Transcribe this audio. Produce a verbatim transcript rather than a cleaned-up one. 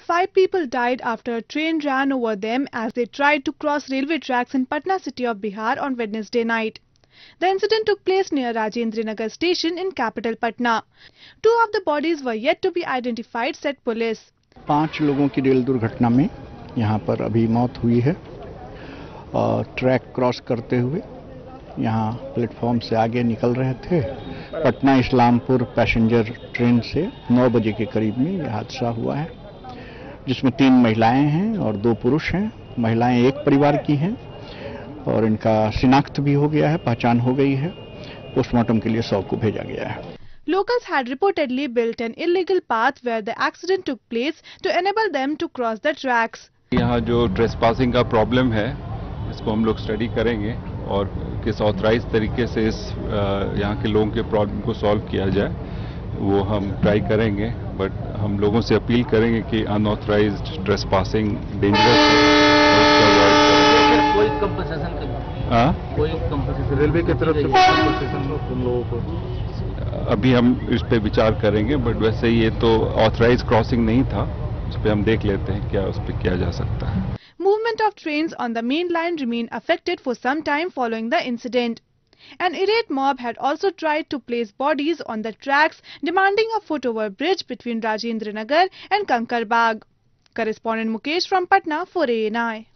five people died after a train ran over them as they tried to cross railway tracks in Patna city of Bihar on Wednesday night. The incident took place near Rajendra Nagar station in capital Patna. Two of the bodies were yet to be identified, said police. पांच लोगों की rail दुर्घटना में यहां पर अभी मौत हुई है और ट्रैक क्रॉस करते हुए यहां प्लेटफॉर्म से आगे निकल रहे थे। पटना इस्लामपुर पैसेंजर ट्रेन से नौ बजे के करीब में यह हादसा हुआ है, जिसमें तीन महिलाएं हैं और दो पुरुष हैं। महिलाएं एक परिवार की हैं और इनका शिनाख्त भी हो गया है, पहचान हो गई है। पोस्टमार्टम के लिए शव को भेजा गया है। Locals had reportedly built an illegal path where the accident took place to enable them to cross the tracks. यहाँ जो ट्रेसपासिंग का प्रॉब्लम है, इसको हम लोग स्टडी करेंगे और किस ऑथराइज तरीके से इस यहाँ के लोगों के प्रॉब्लम को सॉल्व किया जाए, वो हम ट्राई करेंगे। बट हम लोगों से अपील करेंगे कि अनऑथराइज्ड ट्रेसपासिंग डेंजरस है। कोई कंपनसेशन हाँ, कोई कंपनसेशन रेलवे की तरफ से कंपनसेशन उन लोगों को अभी हम इस पे विचार करेंगे। बट वैसे ये तो ऑथराइज क्रॉसिंग नहीं था, उस पे हम देख लेते हैं क्या उस पे किया जा सकता है। Movement of trains on the main line remained affected for some time following the incident. An irate mob had also tried to place bodies on the tracks, demanding a foot-over bridge between Rajendra Nagar and Kankar Bagh. Correspondent Mukesh from Patna for A N I.